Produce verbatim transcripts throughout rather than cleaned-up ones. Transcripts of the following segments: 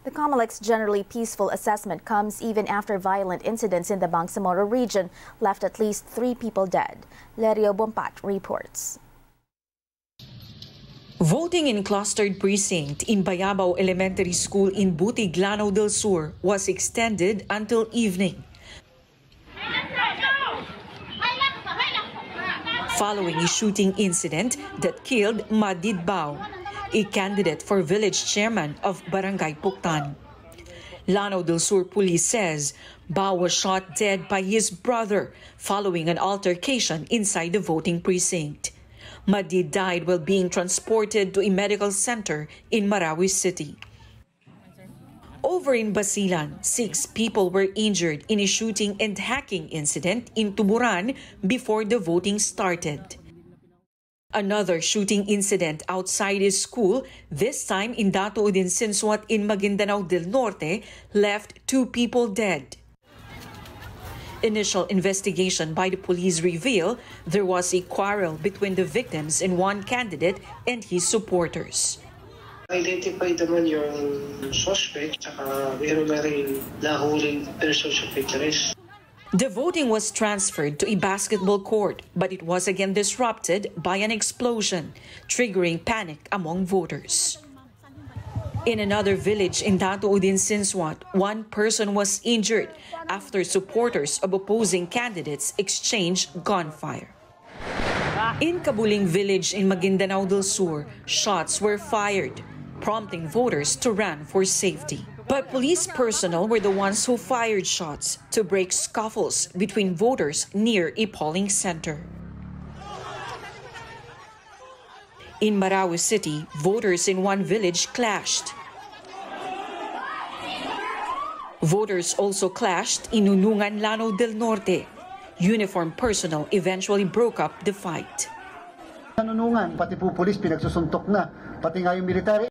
The COMELEC's generally peaceful assessment comes even after violent incidents in the Bangsamoro region left at least three people dead. Lerio Bompat reports. Voting in clustered precinct in Bayabao Elementary School in Butig, Lanao del Sur was extended until evening. Following a shooting incident that killed Madid Bao, a candidate for village chairman of Barangay Puktan. Lanao del Sur police says Bao was shot dead by his brother following an altercation inside the voting precinct. Madid died while being transported to a medical center in Marawi City. Over in Basilan, six people were injured in a shooting and hacking incident in Tuburan before the voting started. Another shooting incident outside his school, this time in Dato Udin Sinsuat in Maguindanao del Norte, left two people dead. Initial investigation by the police reveal there was a quarrel between the victims and one candidate and his supporters. Identified naman yung suspect, saka mayroon na rin nahuling persons of interest. The voting was transferred to a basketball court, but it was again disrupted by an explosion, triggering panic among voters. In another village in Dato Udin Sinsuat, one person was injured after supporters of opposing candidates exchanged gunfire. In Kabuling village in Maguindanao del Sur, shots were fired, prompting voters to run for safety. But police personnel were the ones who fired shots to break scuffles between voters near a polling center. In Marawi City, voters in one village clashed. Voters also clashed in Unungan, Lanao del Norte. Uniformed personnel eventually broke up the fight. Unungan, pati po pulis pinagsusuntok na, pati nga yung military.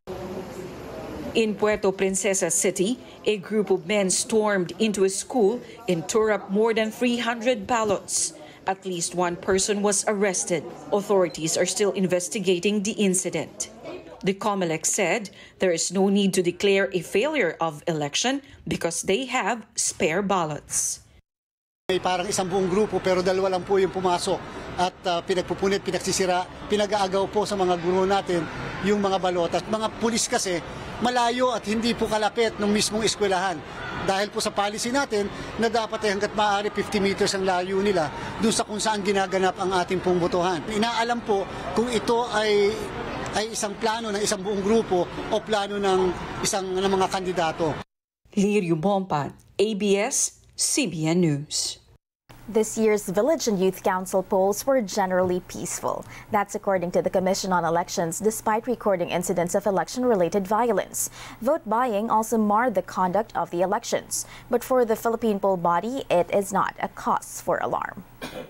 In Puerto Princesa City, a group of men stormed into a school and tore up more than three hundred ballots. At least one person was arrested. Authorities are still investigating the incident. The COMELEC said there is no need to declare a failure of election because they have spare ballots. May parang isang buong grupo pero dalawa lang po yung pumasok at uh, pinagpupunit, pinagsisira, pinag-aagaw po sa mga guro natin yung mga balota. Mga pulis kasi malayo at hindi po kalapit ng mismong eskwelahan. Dahil po sa policy natin na dapat ay hanggat maaari fifty meters ang layo nila doon sa kung saan ginaganap ang ating pong botohan. Inaalam po kung ito ay ay isang plano ng isang buong grupo o plano ng isang ng mga kandidato. Lerio Bompat, A B S, C B N News. This year's Village and Youth Council polls were generally peaceful. That's according to the Commission on Elections, despite recording incidents of election-related violence. Vote buying also marred the conduct of the elections. But for the Philippine poll body, it is not a cause for alarm.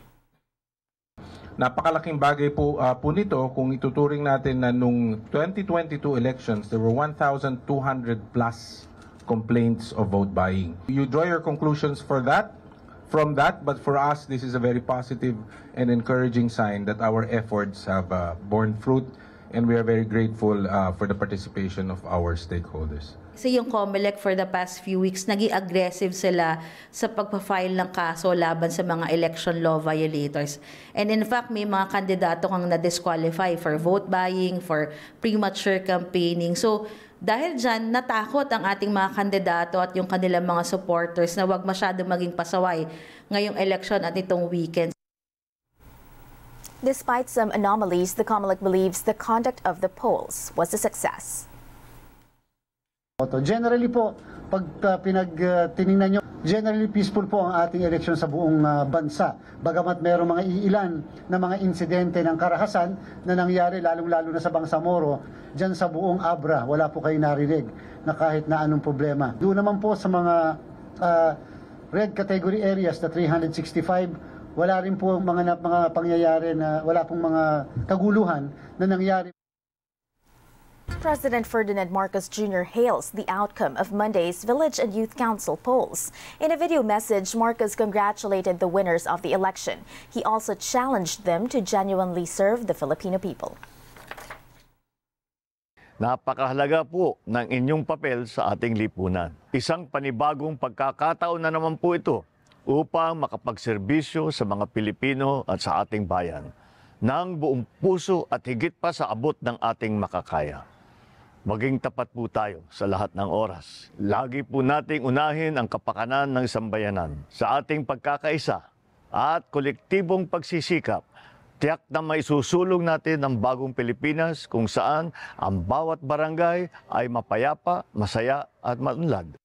Napakalaking bagay po, uh, po nito kung ituturing natin na nung twenty twenty-two elections, there were one thousand two hundred plus complaints of vote buying. You draw your conclusions for that, from that, but for us, this is a very positive and encouraging sign that our efforts have uh, borne fruit, and we are very grateful uh, for the participation of our stakeholders. Kasi yung COMELEC for the past few weeks, naging aggressive sila sa pagpa-file ng kaso laban sa mga election law violators. And in fact, may mga kandidato kang na-disqualify for vote buying, for premature campaigning. So, dahil dyan, natakot ang ating mga kandidato at yung kanilang mga supporters na wag masyadong maging pasaway ngayong election at itong weekend. Despite some anomalies, the COMELEC believes the conduct of the polls was a success. Generally po, pag uh, pinag-tiningnan uh, nyo, generally peaceful po ang ating eleksyon sa buong uh, bansa. Bagamat mayroong mga iilan na mga insidente ng karahasan na nangyari lalong-lalo na sa Bangsamoro, dyan sa buong Abra, wala po kayo narinig na kahit na anong problema. Doon naman po sa mga uh, red category areas na three hundred sixty-five, wala rin po mga, mga pangyayari na wala pong mga kaguluhan na nangyari. President Ferdinand Marcos Junior hails the outcome of Monday's Village and Youth Council polls. In a video message, Marcos congratulated the winners of the election. He also challenged them to genuinely serve the Filipino people. Napakahalaga po ng inyong papel sa ating lipunan. Isang panibagong pagkakataon na naman po ito upang makapagserbisyo sa mga Pilipino at sa ating bayan ng buong puso at higit pa sa abot ng ating makakaya. Maging tapat po tayo sa lahat ng oras. Lagi po nating unahin ang kapakanan ng sambayanan sa ating pagkakaisa at kolektibong pagsisikap. Tiyak na maisusulong natin ang bagong Pilipinas kung saan ang bawat barangay ay mapayapa, masaya at maunlad.